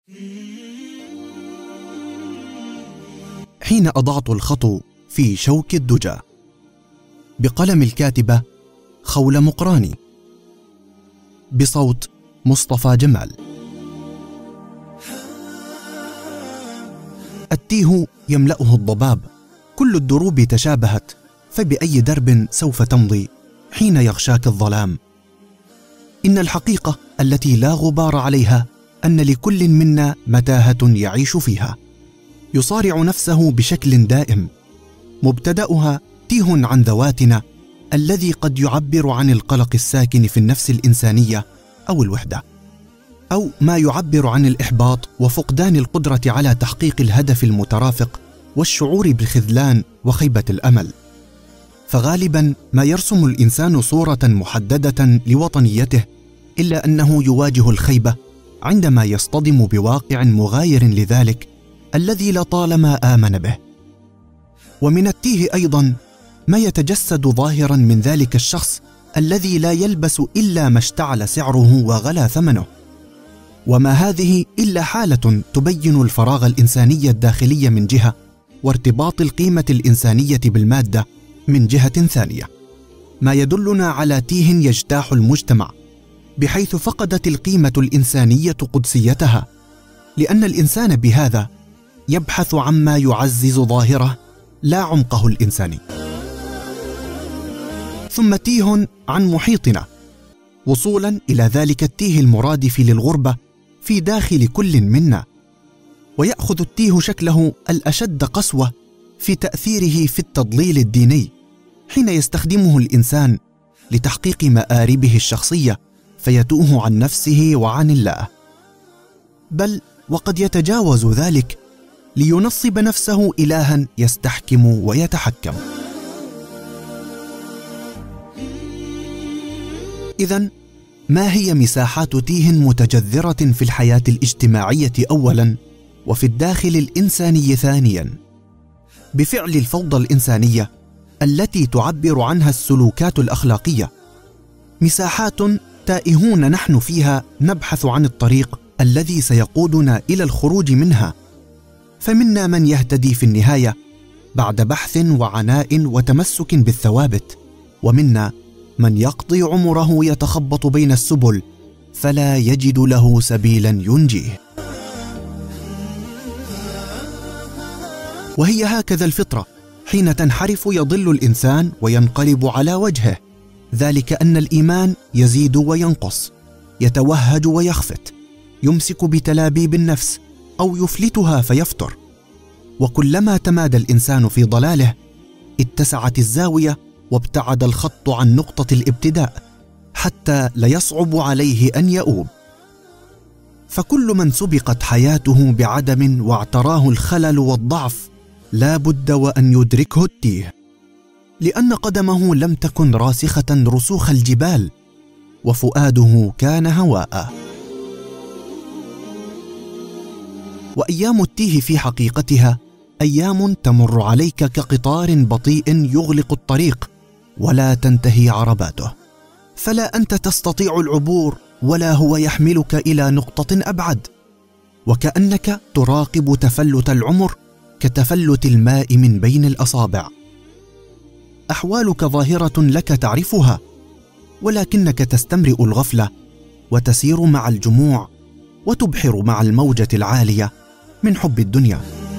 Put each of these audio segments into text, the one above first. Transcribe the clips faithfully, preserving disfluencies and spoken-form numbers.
حين أضعت الخطو في شوك الدجى، بقلم الكاتبة خولة مقراني، بصوت مصطفى جمال. التيه يملأه الضباب، كل الدروب تشابهت، فبأي درب سوف تمضي حين يغشاك الظلام؟ إن الحقيقة التي لا غبار عليها أن لكل منا متاهة يعيش فيها، يصارع نفسه بشكل دائم، مبتدأها تيه عن ذواتنا الذي قد يعبر عن القلق الساكن في النفس الإنسانية أو الوحدة، أو ما يعبر عن الإحباط وفقدان القدرة على تحقيق الهدف المترافق والشعور بالخذلان وخيبة الأمل. فغالبا ما يرسم الإنسان صورة محددة لوطنيته، إلا أنه يواجه الخيبة عندما يصطدم بواقع مغاير لذلك الذي لطالما آمن به. ومن التيه أيضا ما يتجسد ظاهرا من ذلك الشخص الذي لا يلبس إلا ما اشتعل سعره وغلى ثمنه، وما هذه إلا حالة تبين الفراغ الإنساني الداخلي من جهة، وارتباط القيمة الإنسانية بالمادة من جهة ثانية، ما يدلنا على تيه يجتاح المجتمع، بحيث فقدت القيمة الإنسانية قدسيتها، لأن الإنسان بهذا يبحث عما يعزز ظاهره لا عمقه الإنساني. ثم تيه عن محيطنا، وصولا إلى ذلك التيه المرادف للغربة في داخل كل منا، ويأخذ التيه شكله الأشد قسوة في تأثيره في التضليل الديني، حين يستخدمه الإنسان لتحقيق مآربه الشخصية فيتوه عن نفسه وعن الله، بل وقد يتجاوز ذلك لينصب نفسه إلها يستحكم ويتحكم. إذن ما هي مساحات تيه متجذرة في الحياة الاجتماعية أولا، وفي الداخل الإنساني ثانيا، بفعل الفوضى الإنسانية التي تعبر عنها السلوكات الأخلاقية؟ مساحات تائهون نحن فيها نبحث عن الطريق الذي سيقودنا إلى الخروج منها، فمنا من يهتدي في النهاية بعد بحث وعناء وتمسك بالثوابت، ومنا من يقضي عمره يتخبط بين السبل فلا يجد له سبيلا ينجيه. وهي هكذا الفطرة، حين تنحرف يضل الإنسان وينقلب على وجهه، ذلك أن الإيمان يزيد وينقص، يتوهج ويخفت، يمسك بتلابيب النفس أو يفلتها فيفتر، وكلما تمادى الإنسان في ضلاله اتسعت الزاوية وابتعد الخط عن نقطة الابتداء، حتى ليصعب عليه أن يؤوب. فكل من سبقت حياته بعدم واعتراه الخلل والضعف لا بد وأن يدركه التيه، لأن قدمه لم تكن راسخة رسوخ الجبال، وفؤاده كان هواء. وأيام التيه في حقيقتها أيام تمر عليك كقطار بطيء يغلق الطريق ولا تنتهي عرباته، فلا أنت تستطيع العبور ولا هو يحملك إلى نقطة أبعد، وكأنك تراقب تفلت العمر كتفلت الماء من بين الأصابع. أحوالك ظاهرة لك تعرفها، ولكنك تستمرئ الغفلة وتسير مع الجموع وتبحر مع الموجة العالية من حب الدنيا.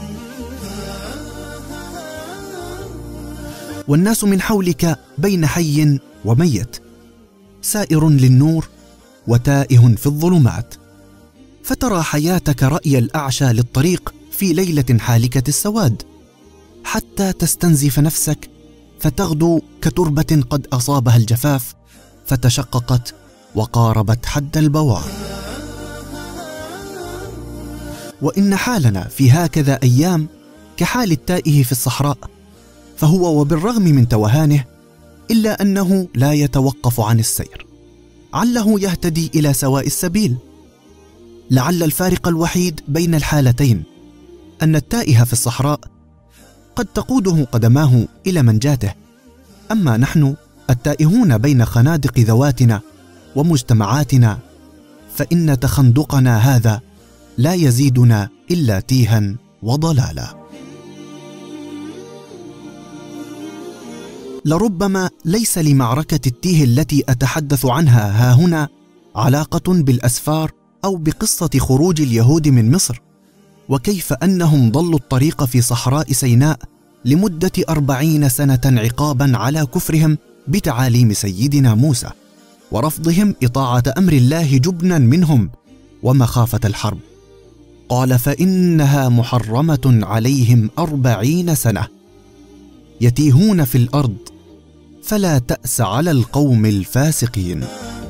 والناس من حولك بين حي وميت، سائر للنور وتائه في الظلمات، فترى حياتك رأي الأعشى للطريق في ليلة حالكة السواد، حتى تستنزف نفسك فتغدو كتربة قد أصابها الجفاف فتشققت وقاربت حد البوار. وإن حالنا في هكذا أيام كحال التائه في الصحراء، فهو وبالرغم من توهانه إلا أنه لا يتوقف عن السير، عله يهتدي إلى سواء السبيل. لعل الفارق الوحيد بين الحالتين أن التائه في الصحراء قد تقوده قدماه إلى منجاته، أما نحن التائهون بين خنادق ذواتنا ومجتمعاتنا فإن تخندقنا هذا لا يزيدنا إلا تيها وضلالا. لربما ليس لمعركة التيه التي أتحدث عنها هاهنا علاقة بالأسفار أو بقصة خروج اليهود من مصر، وكيف أنهم ضلوا الطريق في صحراء سيناء لمدة أربعين سنة عقابا على كفرهم بتعاليم سيدنا موسى ورفضهم إطاعة أمر الله جبنا منهم ومخافة الحرب. قال: فإنها محرمة عليهم أربعين سنة يتيهون في الأرض فلا تأس على القوم الفاسقين.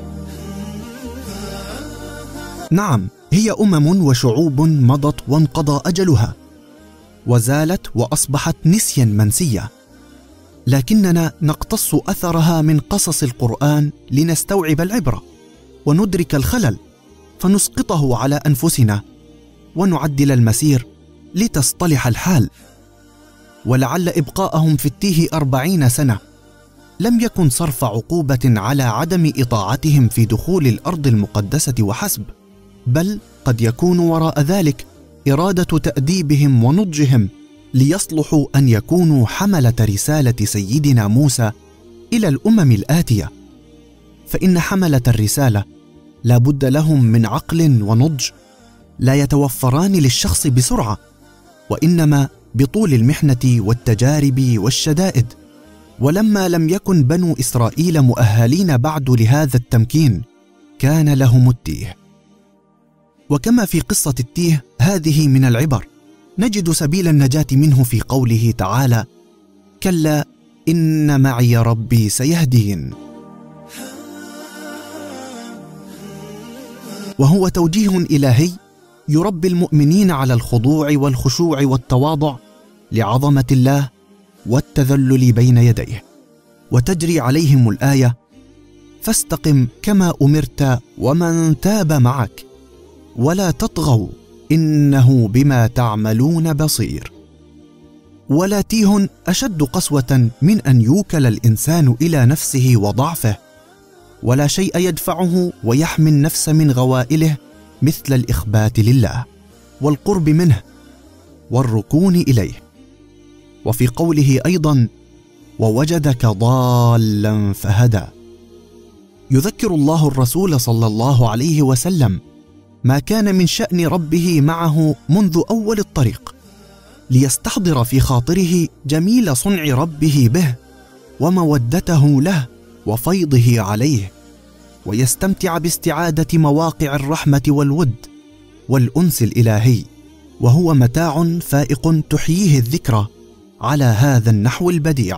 نعم، هي أمم وشعوب مضت وانقضى أجلها وزالت وأصبحت نسيا منسيا، لكننا نقتص أثرها من قصص القرآن لنستوعب العبرة وندرك الخلل فنسقطه على أنفسنا ونعدل المسير لتصطلح الحال. ولعل إبقاءهم في التيه أربعين سنة لم يكن صرف عقوبة على عدم إطاعتهم في دخول الأرض المقدسة وحسب، بل قد يكون وراء ذلك إرادة تأديبهم ونضجهم ليصلحوا أن يكونوا حملة رسالة سيدنا موسى إلى الأمم الآتية. فإن حملة الرسالة لا بد لهم من عقل ونضج لا يتوفران للشخص بسرعة، وإنما بطول المحنة والتجارب والشدائد. ولما لم يكن بنو إسرائيل مؤهلين بعد لهذا التمكين كان لهم التيه. وكما في قصة التيه هذه من العبر نجد سبيل النجاة منه في قوله تعالى: كلا إن معي ربي سيهدين. وهو توجيه إلهي يربي المؤمنين على الخضوع والخشوع والتواضع لعظمة الله والتذلل بين يديه، وتجري عليهم الآية: فاستقم كما أمرت ومن تاب معك ولا تطغوا إنه بما تعملون بصير. ولا تيه أشد قسوة من أن يوكل الإنسان إلى نفسه وضعفه، ولا شيء يدفعه ويحمي النفس من غوائله مثل الإخبات لله والقرب منه والركون إليه. وفي قوله أيضا: ووجدك ضالا فهدى، يذكر الله الرسول صلى الله عليه وسلم ما كان من شأن ربه معه منذ أول الطريق، ليستحضر في خاطره جميل صنع ربه به ومودته له وفيضه عليه، ويستمتع باستعادة مواقع الرحمة والود والأنس الإلهي، وهو متاع فائق تحييه الذكرى على هذا النحو البديع.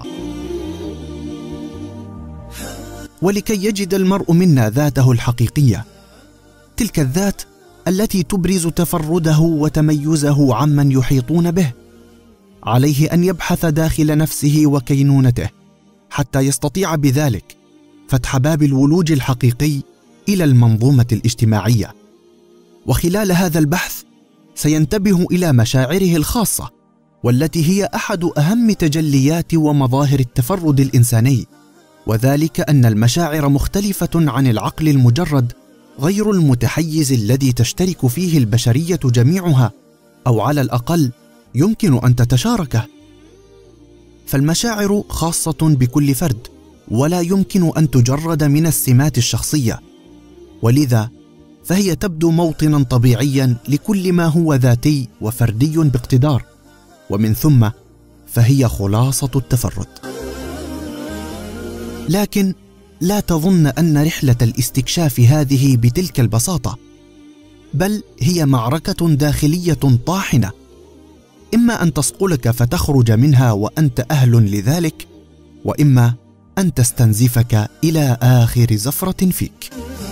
ولكي يجد المرء منا ذاته الحقيقية، تلك الذات التي تبرز تفرده وتميزه عمن يحيطون به، عليه أن يبحث داخل نفسه وكينونته حتى يستطيع بذلك فتح باب الولوج الحقيقي إلى المنظومة الاجتماعية. وخلال هذا البحث سينتبه إلى مشاعره الخاصة، والتي هي أحد أهم تجليات ومظاهر التفرد الإنساني، وذلك أن المشاعر مختلفة عن العقل المجرد غير المتحيز الذي تشترك فيه البشرية جميعها، أو على الأقل يمكن أن تتشاركه. فالمشاعر خاصة بكل فرد ولا يمكن أن تجرد من السمات الشخصية، ولذا فهي تبدو موطنا طبيعيا لكل ما هو ذاتي وفردي باقتدار، ومن ثم فهي خلاصة التفرد. لكن لا تظن أن رحلة الاستكشاف هذه بتلك البساطة، بل هي معركة داخلية طاحنة، إما أن تصقلك فتخرج منها وأنت أهل لذلك، وإما أن تستنزفك إلى آخر زفرة فيك.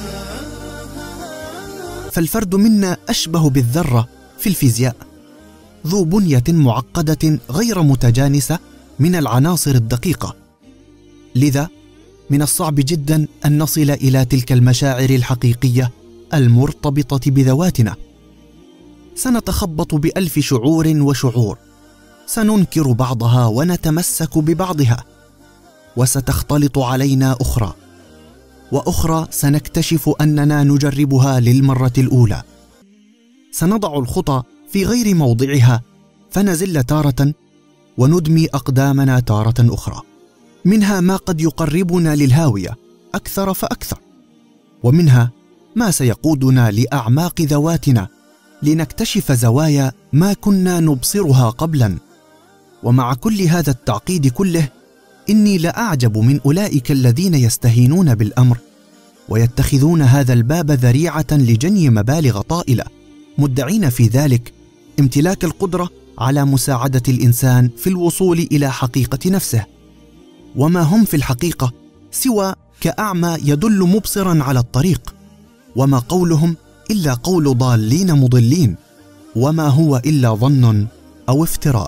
فالفرد منا أشبه بالذرة في الفيزياء، ذو بنية معقدة غير متجانسة من العناصر الدقيقة، لذا من الصعب جدا أن نصل إلى تلك المشاعر الحقيقية المرتبطة بذواتنا. سنتخبط بألف شعور وشعور، سننكر بعضها ونتمسك ببعضها، وستختلط علينا أخرى وأخرى سنكتشف أننا نجربها للمرة الأولى. سنضع الخطى في غير موضعها، فنزل تارة وندمي أقدامنا تارة أخرى. منها ما قد يقربنا للهاوية أكثر فأكثر، ومنها ما سيقودنا لأعماق ذواتنا لنكتشف زوايا ما كنا نبصرها قبلا. ومع كل هذا التعقيد كله، إني لأعجب من أولئك الذين يستهينون بالأمر ويتخذون هذا الباب ذريعة لجني مبالغ طائلة، مدعين في ذلك امتلاك القدرة على مساعدة الإنسان في الوصول إلى حقيقة نفسه، وما هم في الحقيقة سوى كأعمى يدل مبصرا على الطريق، وما قولهم إلا قول ضالين مضلين، وما هو إلا ظن أو افتراء.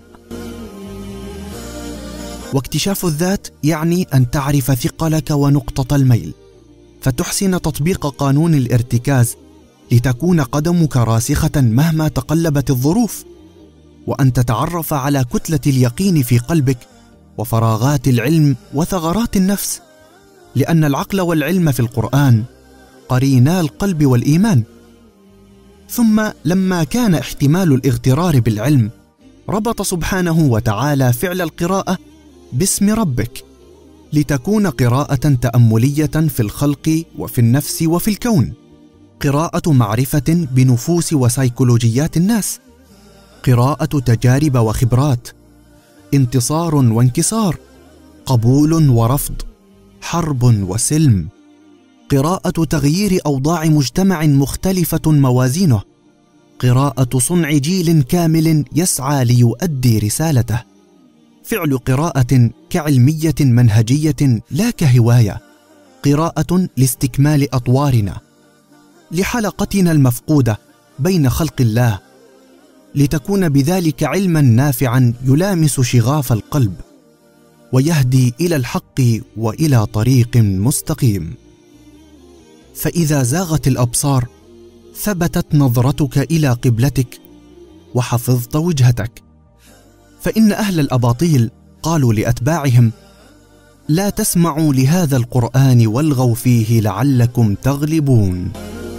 واكتشاف الذات يعني أن تعرف ثقلك ونقطة الميل، فتحسن تطبيق قانون الارتكاز لتكون قدمك راسخة مهما تقلبت الظروف، وأن تتعرف على كتلة اليقين في قلبك وفراغات العلم وثغرات النفس، لأن العقل والعلم في القرآن قرينا القلب والإيمان. ثم لما كان احتمال الاغترار بالعلم، ربط سبحانه وتعالى فعل القراءة باسم ربك، لتكون قراءة تأملية في الخلق وفي النفس وفي الكون، قراءة معرفة بنفوس وسيكولوجيات الناس، قراءة تجارب وخبرات، انتصار وانكسار، قبول ورفض، حرب وسلم، قراءة تغيير أوضاع مجتمع مختلفة موازينه، قراءة صنع جيل كامل يسعى ليؤدي رسالته. فعل قراءة كعلمية منهجية لا كهواية، قراءة لاستكمال أطوارنا، لحلقتنا المفقودة بين خلق الله، لتكون بذلك علما نافعا يلامس شغاف القلب ويهدي إلى الحق وإلى طريق مستقيم. فإذا زاغت الأبصار ثبتت نظرتك إلى قبلتك وحفظت وجهتك. فإن أهل الأباطيل قالوا لأتباعهم: لا تسمعوا لهذا القرآن والغوا فيه لعلكم تغلبون.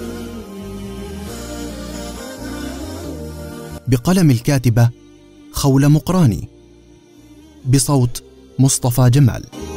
بقلم الكاتبة خولة مقراني، بصوت مصطفى جمال.